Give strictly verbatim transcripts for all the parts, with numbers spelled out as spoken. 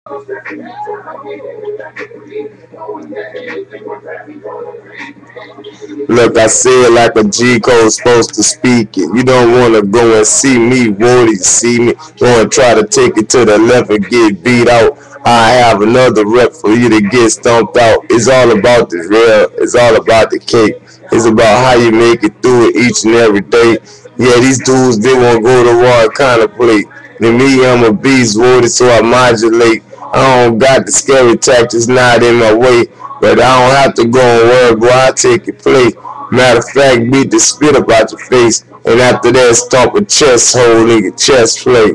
Look, I said like a G code supposed to speak it. You don't want to go and see me, won't you see me? Go and try to take it to the left and get beat out. I have another rep for you to get stomped out. It's all about the real. It's all about the cake. It's about how you make it through it each and every day. Yeah, these dudes, they won't go to war and contemplate. To me, I'm a beast, worded, so I modulate. I don't got the scary tactics not in my way. But I don't have to go and worry, boy, I take your play. Matter of fact, beat the spit up out your face. And after that, stomp a chest hole in your chest plate.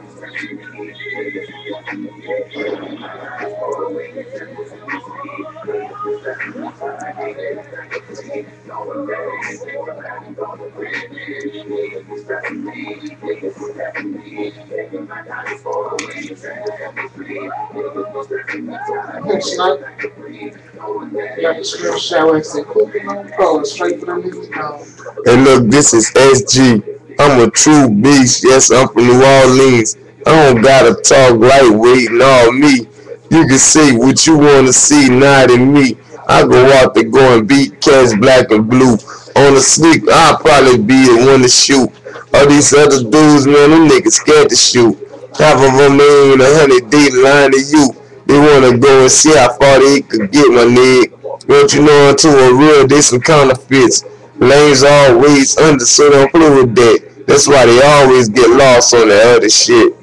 Next night, got the script shower and said, cooking on pro, straight for the music home. And look, this is S G. I'm a true beast. Yes, I'm from New Orleans. I don't gotta talk lightweight and all me. You can say what you wanna see, not in me. I go out there go and beat cats black and blue. On the sneak, I'll probably be the one to shoot. All these other dudes, man, them niggas scared to shoot. Half of them ain't a hundred deep line to you. They wanna go and see how far they could get, my nigga. Don't you know until a real, they some counterfeits. Lanes always under, so don't play with that. That's why they always get lost on the other shit.